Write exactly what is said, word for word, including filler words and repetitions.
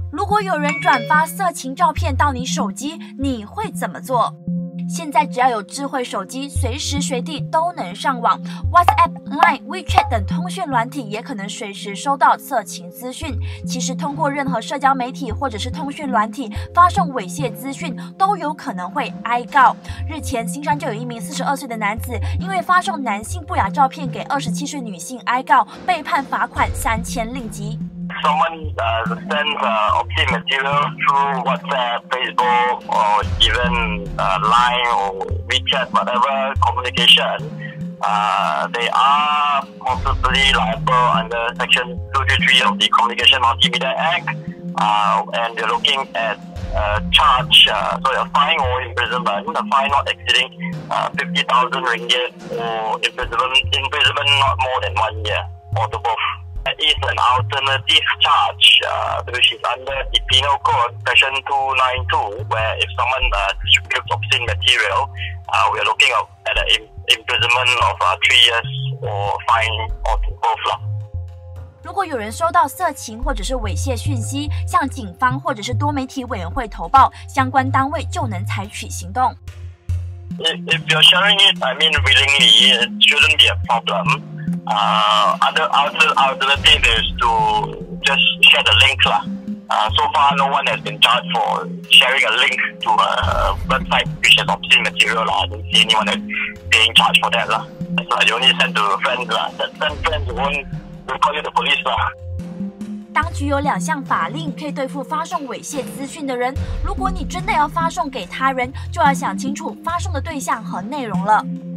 如果有人转发色情照片到你手机，你会怎么做？现在只要有智慧手机，随时随地都能上网 ，WhatsApp、Line、WeChat 等通讯软体也可能随时收到色情资讯。其实通过任何社交媒体或者是通讯软体发送猥亵资讯，都有可能会挨告。日前，新山就有一名四十二岁的男子，因为发送男性不雅照片给二十七岁女性挨告，被判罚款三千令吉。 Someone uh, sends uh, obscene material through WhatsApp, Facebook, or even uh, Line or WeChat, whatever communication, uh, they are possibly liable under Section two thirty-three of the Communication Multimedia Act, uh, and they're looking at uh, charge, uh, so a fine or imprisonment, a fine not exceeding uh, fifty thousand ringgit, or imprisonment, imprisonment not more than one year, or to both. There is an alternative charge uh, which is under the Penal Code, Section two ninety-two, where if someone uh, distributes obscene material, uh, we are looking at an imprisonment of uh, three years or fine or both. 如果有人收到色情或者是猥亵讯息，向警方或者是多媒体委员会投报，相关单位就能采取行动。 If, if you're sharing it, I mean willingly, it shouldn't be a problem. Uh, other, other alternative is to just share the link lah. Uh, so far, no one has been charged for sharing a link to a website which has obscene material lah. I don't see anyone being charged for that lah. So you only send to friends lah. Send friends won't will call you the police lah. 当局有两项法令可以对付发送猥亵资讯的人。如果你真的要发送给他人，就要想清楚发送的对象和内容了。